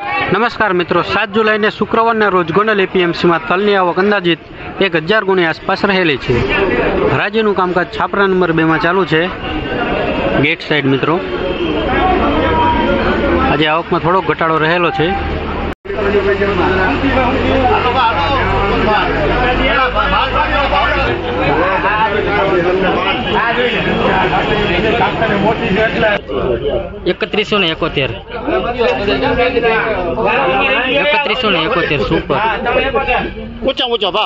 નમસ્કાર મિત્રો, 7 જુલાઈને શુક્રવારના રોજ ગોંડલ એપીએમસીમાં તલની આવક અંદાજિત 1000 ગુણી આસપાસ રહેલી છે। હરાજીનું કામકાજ છાપરા નંબર 2 માં ચાલુ છે, ગેટ સાઈડ। મિત્રો, આજે આવકમાં થોડોક ઘટાડો રહેલો છે। 3171 સુપર ઊંચો ભાવ।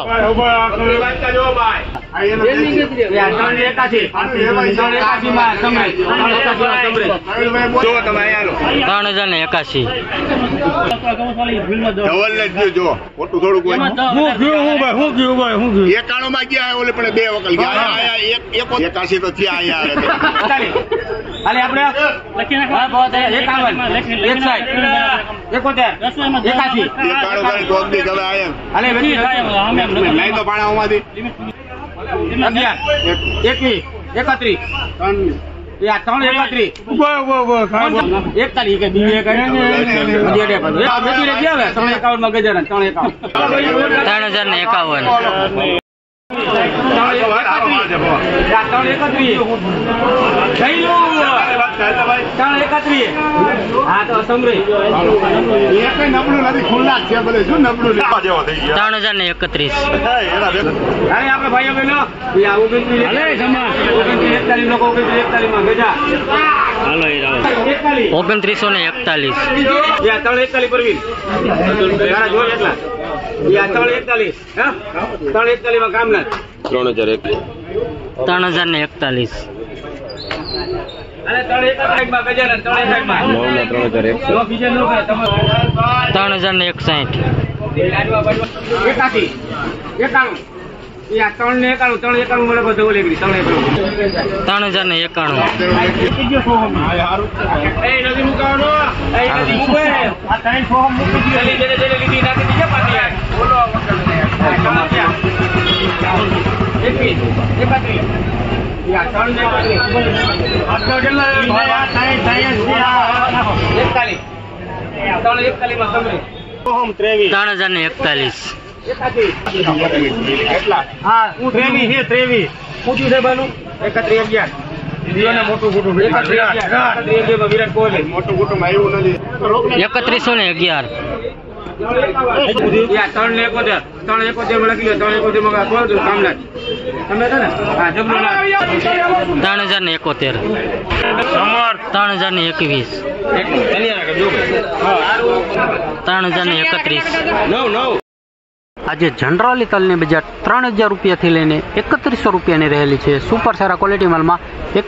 આજે જનરલી તલની બજાર 3000 રૂપિયાથી લઈને 3100 રૂપિયાની રહેલી છે। સુપર સારા ક્વોલિટી માલમાં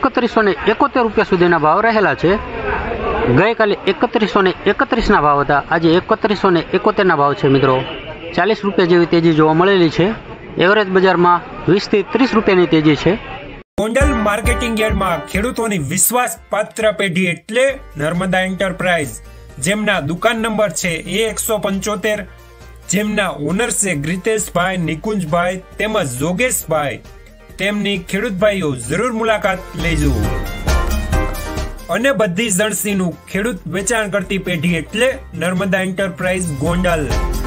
3171 રૂપિયા સુધીના ભાવ રહેલા છે। ગઈકાલે 3131 ના ભાવ હતા, આજે 3171 ના ભાવ છે। મિત્રો, 40 રૂપિયા જેવી તેજી જોવા મળેલી છે। એવરેજ બજારમાં 20 થી 30 રૂપિયાની તેજી છે। ગોંડલ માર્કેટિંગ યાર્ડમાં ખેડૂતોની વિશ્વાસપાત્ર પેઢી એટલે નર્મદા એન્ટરપ્રાઇઝ, જેમના દુકાન નંબર છે A175, જેમના ઓનર છે ગ્રીતેશભાઈ, નિકુંજભાઈ તેમજ જોગેશભાઈ। તેમની ખેડૂત ભાઈઓ જરૂર મુલાકાત લેજો। અને બધી જણસીનું ખેડૂત વેચાણ કરતી પેઢી એટલે નર્મદા એન્ટરપ્રાઇઝ ગોંડલ।